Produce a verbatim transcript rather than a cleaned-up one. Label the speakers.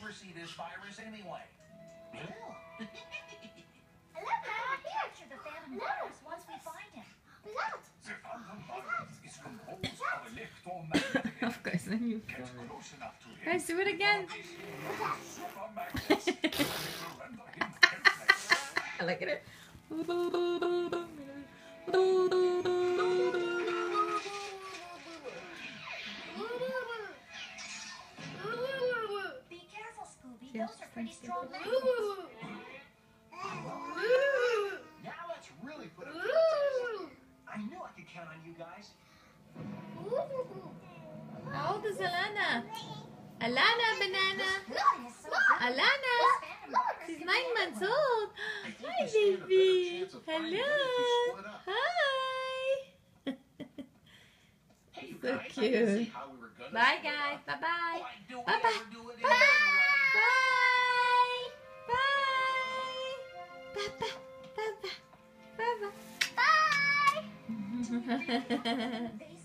Speaker 1: never see this virus anyway.
Speaker 2: Alannah, capture the phantom virus once we find him. What?
Speaker 1: The phantom virus is composed of electromagnetic
Speaker 3: Of course, then you.
Speaker 1: Get close enough to him.
Speaker 3: Guys, do it again.
Speaker 1: Super magnets will render him helpless.
Speaker 3: I like it.
Speaker 2: Be careful, Scooby.
Speaker 3: Yes,
Speaker 2: Those are pretty
Speaker 3: thank you.
Speaker 2: strong magnets.
Speaker 1: Now let's really put it to the test. I knew I could count on you guys.
Speaker 3: How old is Alannah? Alannah, banana.
Speaker 2: Goodness, so good.
Speaker 3: Alannah.
Speaker 2: This phantom virus
Speaker 3: She's
Speaker 2: can
Speaker 3: nine
Speaker 2: be
Speaker 3: months
Speaker 2: everywhere.
Speaker 3: old.
Speaker 1: I think
Speaker 3: Hi,
Speaker 1: we stand a better
Speaker 3: baby.
Speaker 1: chance of finding
Speaker 3: Hello.
Speaker 1: them if we split up.
Speaker 3: Hi.
Speaker 1: Hey, you
Speaker 3: So
Speaker 1: guys, I didn't
Speaker 3: cute.
Speaker 1: see how we were gonna
Speaker 3: Bye,
Speaker 1: split
Speaker 3: guys.
Speaker 1: up.
Speaker 3: Bye-bye.
Speaker 1: Why don't we
Speaker 3: Bye-bye.
Speaker 1: ever do it any
Speaker 3: Bye.
Speaker 1: other way?
Speaker 3: Bye. Bye. Bye. Bye. Bye. Bye.
Speaker 2: They